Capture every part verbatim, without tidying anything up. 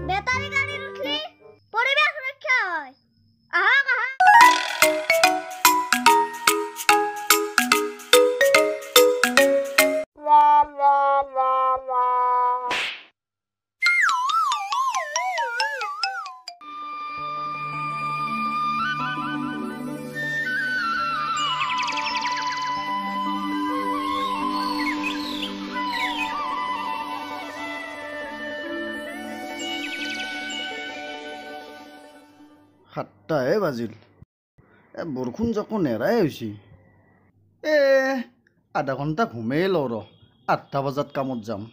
Battery গাড়ীত উঠলি পৰিৱেশ ৰক্ষা হয়। আহক আহক। সাতটাহে বাজিল, এ বৰষুণ যাকো নেৰাই হৈছে। এ আধা ঘণ্টা ঘুমেই লওঁ ৰ, আঠটা বজাত কামত যাম।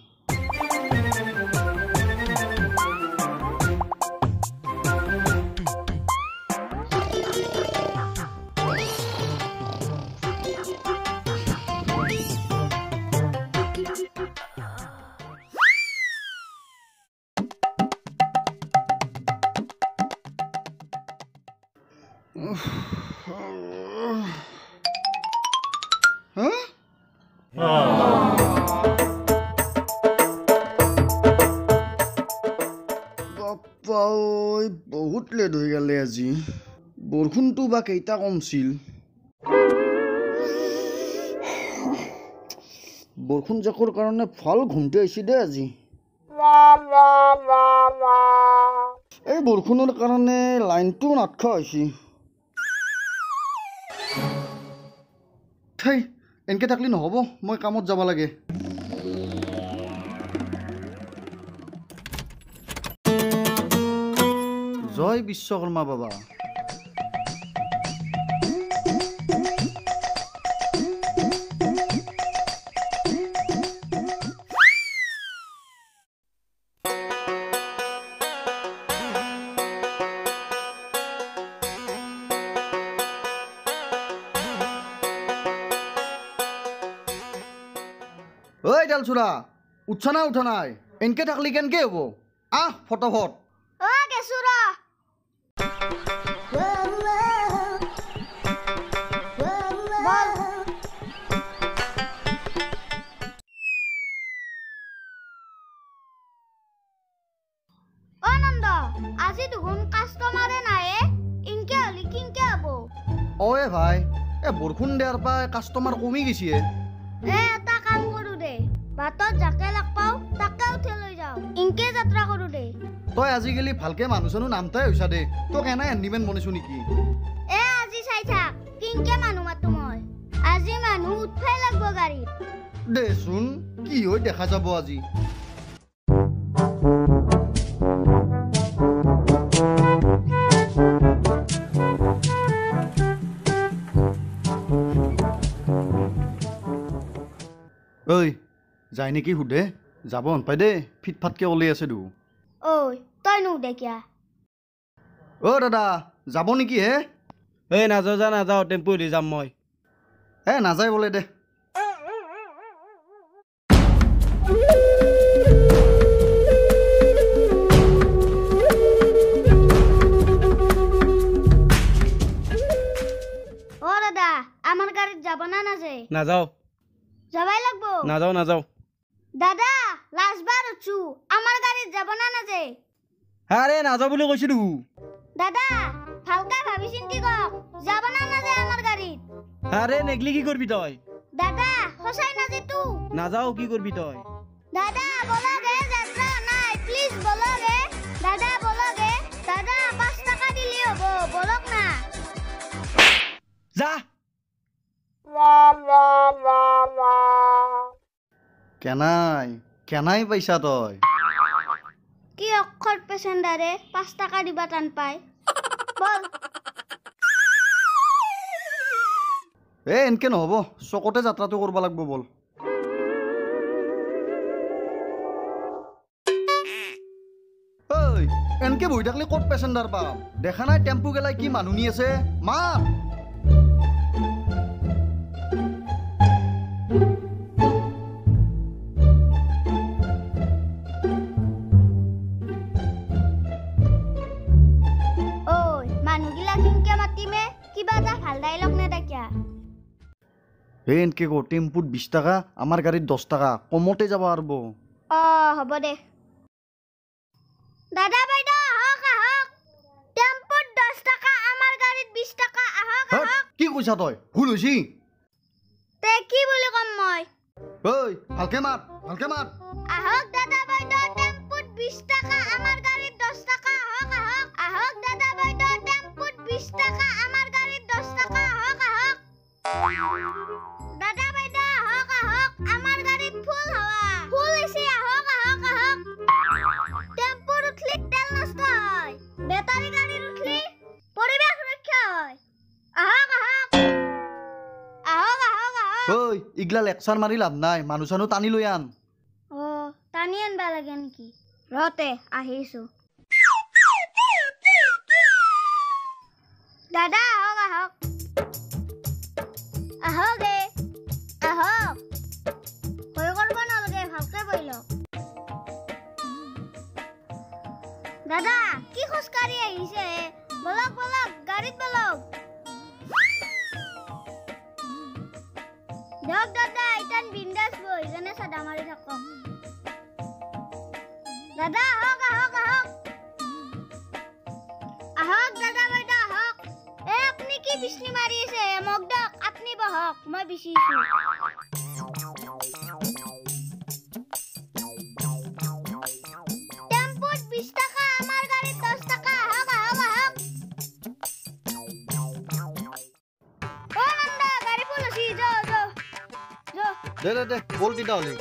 বাপ্পা ঐ, বহুত লেট হৈ গ'লে আজি। বৰষুণটো বা কেইটা কমছিল। বৰষুণ জাকৰ কাৰণে ভাল ঘুমটি আহিছে দে আজি। এই বৰষুণৰ কাৰণে লাইনটো নাটখা হৈছে। থেই, এনেকৈ থাকলি নহ'ব, মই কামত যাব লাগে। জয় বিশ্বকৰ্মা বাবা। ঐ ডালচুৰা, উঠছা না উঠা নাই? এনেকৈ থাকলি কেনেকৈ হ'ব? আহ ফটাফট। অ গেছো ৰ। অ নন্দ, আজি দুগুণ কাষ্টমাৰে নাই। ইনকে হলি কিনকে হ'ব? অয়ে ভাই, এ বৰষুণ দিয়াৰ পৰা কাষ্টমাৰ কমি গৈছে। এ এটা কাম কৰো দে, বাটত যাকে লগ পাওঁ তাকে উঠি লৈ যাওঁ। ইনকে যাত্ৰা কৰো দে। তই আজিকালি ভালকে মানুহ চানুহ নামতাই হৈছা দে। তোক এনাই হেণ্ডিমেন বনিছো নেকি? এ আজি চাই থাক কিনকে মানুহ মাতো মই। আজি মানুহ উঠবাই লাগব গাড়ীত। দেচোন কি হৈ দেখা যাব আজি। ঐ যায় নেকি সুধে? যাব নাপাই দেই, ফিট ফাটকে ওলাই আছে দু। ঐ তই নুদে কিয়া? অ দাদা, যাব নেকি হে? এই নাযাওঁ যা নাযাওঁ, টেম্পু দি যাম মই। এ নাযায় বোলে দে। ও দাদা, আমার গাড়িত যাব না নাযায়? নাযাওঁ। যাবাই লাগবো। নাযাওঁ নাযাওঁ। দাদা লাস্টবার উঠছু, আমার গাড়িত যাব না নাযায়? আৰে নাযাওঁ বুলি কৈছিলো। দাদা ভালকে ভাবি চিন্তি কক, যাব না নাযায় আমার গাড়িত? আৰে নেগলি কি করবি তই? দাদা সঁচাই নাযায় তু? নাযাওঁ, কি করবি তই? দাদা বলগে, যাত্রা নাই, প্লিজ বলগে। দাদা বলগে, দাদা পাঁচ টাকা দিলি হব, বলক না। যা। কেনাই কেনাই পাইছা তই? কি অক্ষর পেসেন্ডারে পাঁচ টাকা দিবা টান পায়। বল। এ এনকে নহ'ব, চকতে যাত্ৰাটো কৰিব লাগিব বল। ঐ এনকে বহি থাকলে ক'ত পেচেঞ্জাৰ পাম? দেখা নাই টেম্পু গেলাই কি মানুহ নি আছে? মাত। এই এনকে কো, টেম্পুত বিশ টাকা, আমাৰ গাড়ীত দহ টাকা, কমতে যাব পাৰব। অ হ'ব দে। দাদা বাইদেউ আহক আহক টেম্পুত দহ টাকা আমাৰ গাড়ীত বিশ টাকা আহক হা, আহক কি কৈছা তই ভুল হৈছি তে কি বুলি কম মই ঐ ভালকে মাত ভালকে মাত আহক দাদা বাইদেউ টেম্পুত বিশ টাকা আমাৰ গাড়ীত দহ টাকা আহক আহক আহক দাদা বাইদেউ টেম্পুত বিশ টাকা আমাৰ গাড়ীত দহ টাকা আহক আহক দাদা বাইদেউ আহক আহক আমাৰ গাড়ীত ফুল হাৱা ফুল হৈছে আহক আহক আহক টেম্পুত উঠলি তেল নষ্ট হয় বেটাৰী গাড়ীত উঠলি পৰিৱেশ ৰক্ষা হয় আহক আহক আহক আহক আহক ঐ ইগলা লেকচাৰ মাৰি লাভ নাই মানুহ চানুহ টানি লৈ আন অ টানি আনবা লাগে নেকি ৰতে আহিছো দাদা আহক আহক আহক এ আহক ভয় কৰিব নালাগে ভালকে বহি লওক দাদা কি খোজকাঢ়ি আহিছে বলক বলক গাড়ীত বলক দিয়ক দাদা ইটান বিন্দাস বহি যেনে চাদা মাৰি থাকক দাদা আহক আহক আহক আহক দাদা বাইদেউ আহক এ আপুনি কি বিছনি মাৰি আছে মোক দিয়ক আপুনি বহক মই বিচিছো টেম্পুত বিশ টাকা আমাৰ গাড়ীত দহ টাকা আহক আহক আহক অ নন্দা গাড়ী ফুল আছে যো যো যো দে দে দে বল কেইটা হলি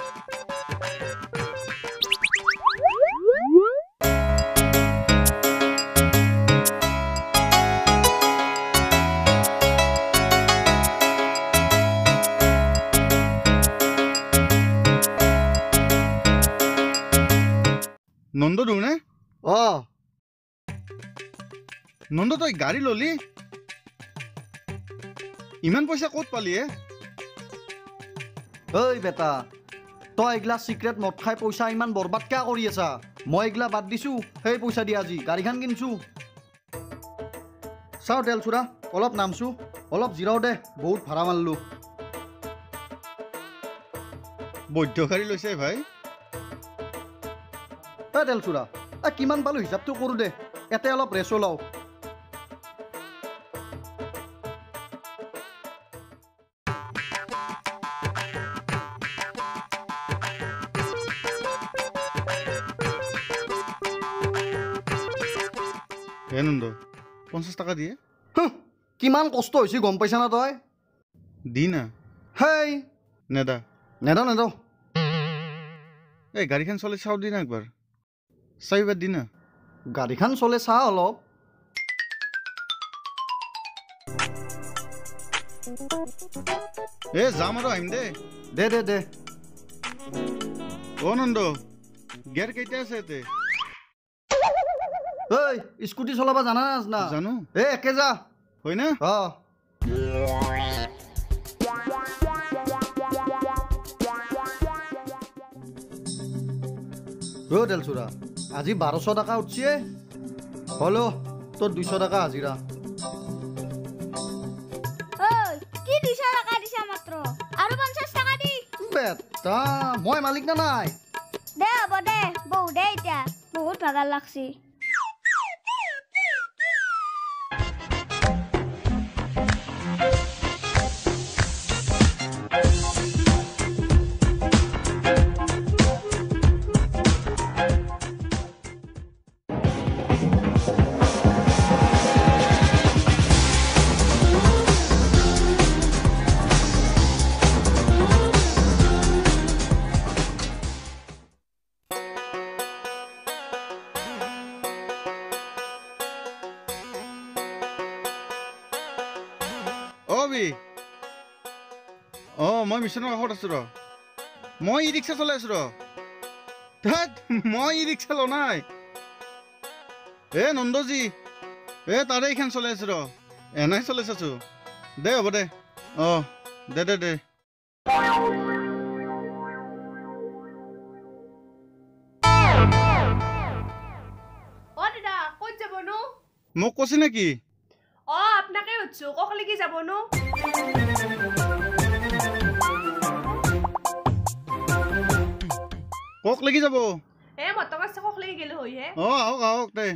নন্দ নে অ নন্দ তই গাড়ী ললি ইমান পইচা ক'ত পালি এ ঐ বেটা তই এগলা চিক্ৰেট মদ খাই পইচা ইমান বৰবাদ কিয় কৰি আছা মই এগলা বাদ দিছো সেই পইচা দি আজি গাড়ীখন কিনছো চাও তেল চুৰা অলপ নামছো অলপ জিৰাও দে বহুত ভাড়া মাৰলো বৈধ গাড়ী লৈছে ভাই এ তেল চুৰা এ কিমান পালো হিচাপটো কৰো দে এতে অলপ ৰেচো লওঁ হে নন্দ পঞ্চাছ টকা দিয়ে হুঁ, কিমান কষ্ট হৈছে গম পাইছা না তই দি না হেই নেদা নেদ নেদ এই গাড়ীখন চলি চাও দি না একবাৰ চাৰিবাৰ দি না গাড়ীখন চলে চা অলপ এ যাম আৰু আহিম দে দে দে দে অ নন্দ গেৰ কেইটা আছে ইয়াতে ঐ স্কুটি চলাবা জানা না জানো এ একে যা হয় না অ ও দেলচুৰা আজি বাৰশ টকা উঠছে হলো তোর দুইশ টাকা হাজিরা ওই কি দুইশ টাকা দিছা মাত্র আৰু পঞ্চাশ টাকা দি বেটা মই মালিক না নাই দে হ'ব দে বহু দে এতিয়া বহুত ভাগাৰ লাগছি অ মই মিছনৰ কাষত আছো ৰ মই ই ৰিক্সা চলাই আছো ৰ ধেত মই ই ৰিক্সা ল নাই এ নন্দজী এ তাৰে এইখন চলাই আছো ৰ এনাই চলাই আছো দে হ'ব দে অ দে দে দে অ দাদা ক'ত যাবনো মোক কৈছে নেকি অ আপনাকে হচ্ছো কখলে কি যাবনো কক লাগি যাব এ মতক আছে কক লাগি গেলে হই হে অ আহক আহক দে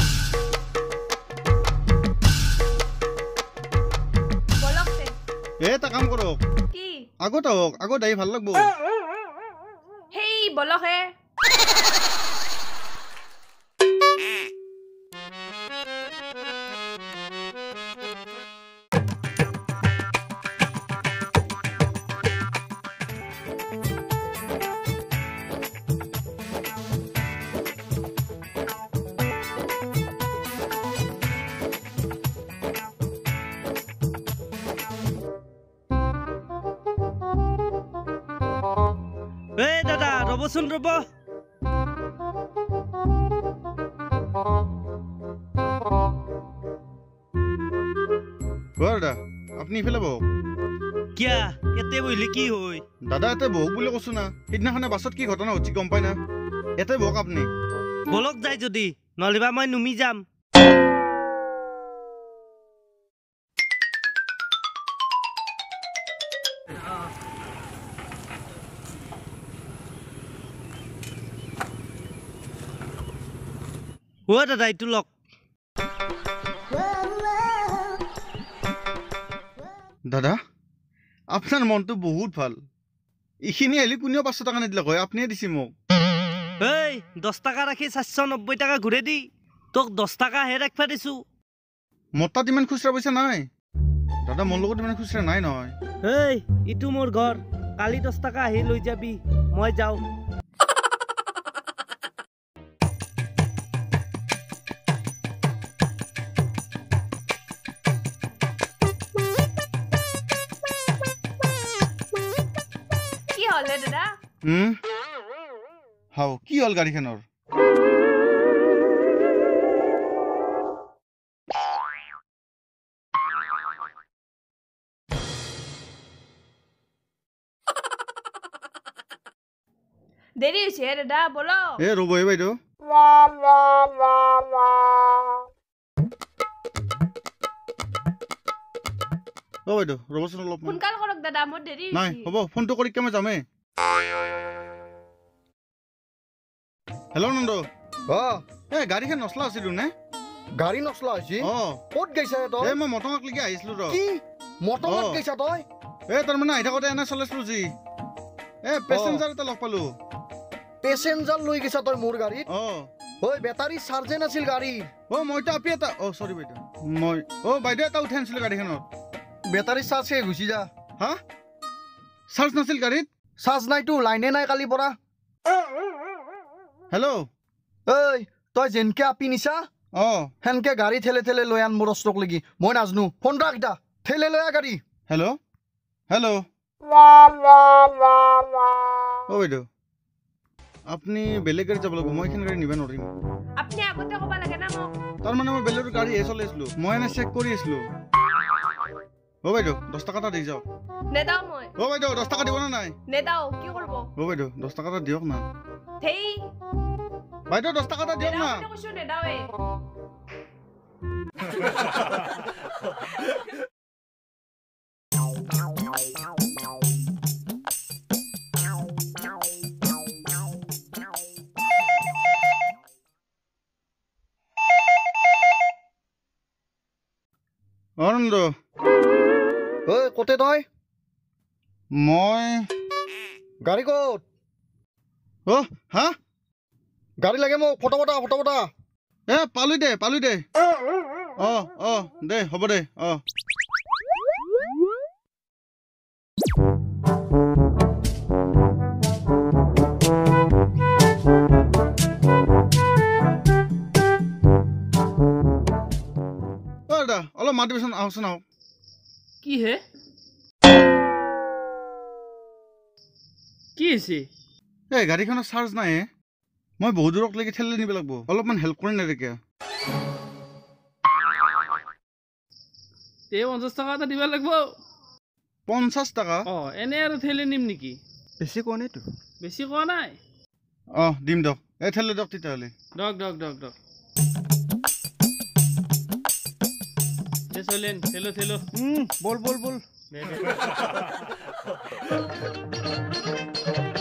বলক তে এ এটা কাম কৰক কি আগত আহক আগত আহি ভাল লাগব হেই বলক হে এই দাদা ৰবচোন ৰব দাদা আপুনি ইফালে বহক কিয়া এতে বহিলে কি হয় দাদা এতে বহক বুলি কৈছো না সিদিনাখনে বাছত কি ঘটনা হৈছে গম পাই না এতে বহক আপুনি বলক যায় যদি নলিবা মই নুমি যাম ও দাদা এইটো লক দাদা আপোনাৰ মনটো বহুত ভাল এইখিনি আহিলে কোনেও পাঁচশ টকা নিদিলে হয় আপুনিয়ে দিছে মোক এই দহ টকা ৰাখি চাৰিশ নব্বৈ টকা ঘূৰে দি তোক দহ টকাহে ৰাখিবা দিছো মোৰ তাত ইমান খুচৰা পইচা নাই দাদা মোৰ লগত ইমান খুচৰা নাই নহয় এই ইটো মোৰ ঘৰ কালি দহ টকা আহি লৈ যাবি মই যাওঁ কি হলে দাদা হুম হাও কি হ'ল গাড়ীখনৰ দেৰি হৈছে হে দাদা বলক এ ৰ'ব হে বাইদেউ অ বাইদেউ ৰ'বচোন অলপ সোনকাল কৰক দাদা মোৰ দেৰি নাই হৈছে হ'ব ফোনটো কৰি মই যামেই হেল্ল' নন্দ অ এ গাড়ীখন নচলা আছিলো নে গাড়ী নচলা হৈছে অ ক'ত গৈছা এ তই মই মটঙক লৈকে আহিছিলো ৰ কি মটৰত অ। গৈছা তই এ তাৰমানে আহি থাকোঁতে এনে চলাইছিলো যি এ পেচেঞ্জাৰ এটা লগ পালো পেচেঞ্জাৰ লৈ গৈছা তই মোৰ গাড়ীত অ ঐ বেটাৰী চাৰ্জে নাছিল গাড়ীৰ অ মইতো আপি এটা অ চৰি বাইদেউ মই অ বাইদেউ এটা উঠাই আনিছিলো গাড়ীখনত বেটাৰী চাৰ্জ শেষ গুচি যা হা চাৰ্জ নাছিল গাড়ীত চাৰ্জ নাইতো লাইনে নাই কালিৰ পৰা হেল্ল' ঐ তই যেনকে আপি নিছা অ সেনকে গাড়ী ঠেলে ঠেলে লৈ আন মোৰ অষ্টক লাগি মই নাজনো ফোন ৰাখ দা ঠেলে লৈ আ গাড়ী হেল্ল' হেল্ল' অ বাইদেউ আপুনি বেলেগ গাড়ী যাব লাগিব মই এইখন গাড়ী নিব নোৱাৰিম আপুনি আগতে ক'ব লাগে না মোক তাৰমানে মই বেলেগৰ গাড়ীহে চলাইছিলো মই এনে চেক কৰি আছিলো অ বাইদেউ দহ টকা এটা দি যাওক নেদাও মই অ বাইদেউ দহ টকা দিব নে নাই নেদাও কি কৰিব অ বাইদেউ দহ টকা এটা দিয়ক না হেই বাইদেউ দহ টকা এটা দিয়ক না নেদাও বুলি কৈছো নেদাওৱে অনন্দ ঐ ক'তে তই মই গাড়ী ক'ত অ হা গাড়ী লাগে মোক ফটো ফটা ফটো ফটা এ পালো দে পালো দে অ অ দে হ'ব দে অ দাদা অলপ মাত দিবিচোন আহচোন আহক কি হে কি হৈছে এই গাড়ীখনৰ চাৰ্জ নাই মই বহুত দূৰলৈকে ঠেলি নিব লাগিব অলপমান হেল্প কৰি নেদেকে তে পঞ্চাছ টকা এটা দিব লাগিব পঞ্চাছ টকা অ এনে আৰু ঠেলি নিম নেকি বেছি কোৱা নাইতো বেছি কোৱা নাই অ দিম দিয়ক এই ঠেলি দিয়ক তেতিয়াহ'লে দক দক দক দক দে চলেন ঠেলো ঠেলো বল বল বল দে দে